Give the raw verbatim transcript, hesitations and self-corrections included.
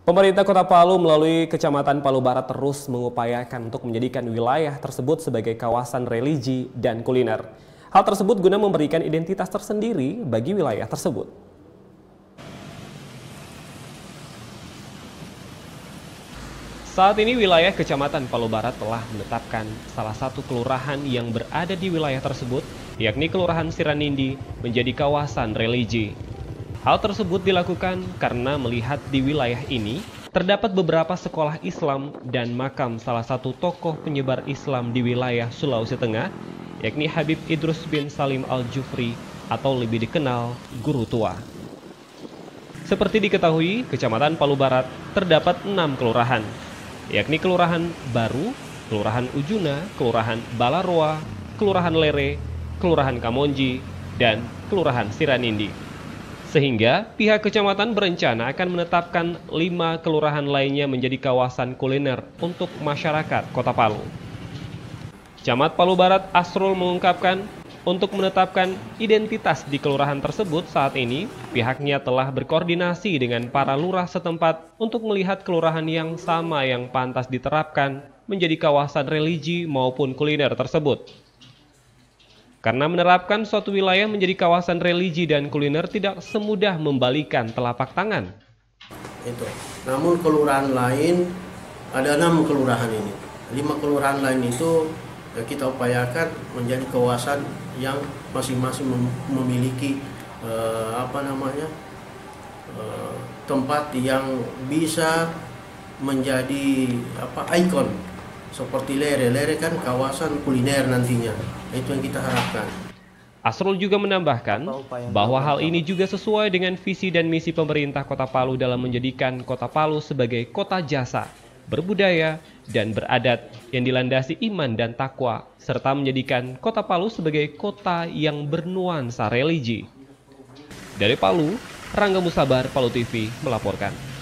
Pemerintah Kota Palu melalui Kecamatan Palu Barat terus mengupayakan untuk menjadikan wilayah tersebut sebagai kawasan religi dan kuliner. Hal tersebut guna memberikan identitas tersendiri bagi wilayah tersebut. Saat ini wilayah Kecamatan Palu Barat telah menetapkan salah satu kelurahan yang berada di wilayah tersebut, yakni Kelurahan Siranindi, menjadi kawasan religi. Hal tersebut dilakukan karena melihat di wilayah ini terdapat beberapa sekolah Islam dan makam salah satu tokoh penyebar Islam di wilayah Sulawesi Tengah, yakni Habib Idrus bin Salim Al-Jufri atau lebih dikenal Guru Tua. Seperti diketahui, Kecamatan Palu Barat terdapat enam kelurahan, yakni Kelurahan Baru, Kelurahan Ujuna, Kelurahan Balaroa, Kelurahan Lere, Kelurahan Kamonji, dan Kelurahan Siranindi. Sehingga pihak kecamatan berencana akan menetapkan lima kelurahan lainnya menjadi kawasan kuliner untuk masyarakat Kota Palu. Camat Palu Barat Asrul mengungkapkan, untuk menetapkan identitas di kelurahan tersebut saat ini, pihaknya telah berkoordinasi dengan para lurah setempat untuk melihat kelurahan yang sama yang pantas diterapkan menjadi kawasan religi maupun kuliner tersebut. Karena menerapkan suatu wilayah menjadi kawasan religi dan kuliner tidak semudah membalikan telapak tangan. Itu. Namun kelurahan lain, ada enam kelurahan ini. Lima kelurahan lain itu ya, kita upayakan menjadi kawasan yang masing-masing mem memiliki eh, apa namanya eh, tempat yang bisa menjadi apa ikon. Seperti Lere, Lere kan kawasan kuliner nantinya, itu yang kita harapkan. Asrul juga menambahkan bahwa hal ini juga sesuai dengan visi dan misi pemerintah Kota Palu dalam menjadikan Kota Palu sebagai kota jasa, berbudaya, dan beradat yang dilandasi iman dan takwa, serta menjadikan Kota Palu sebagai kota yang bernuansa religi. Dari Palu, Rangga Musabar, Palu T V melaporkan.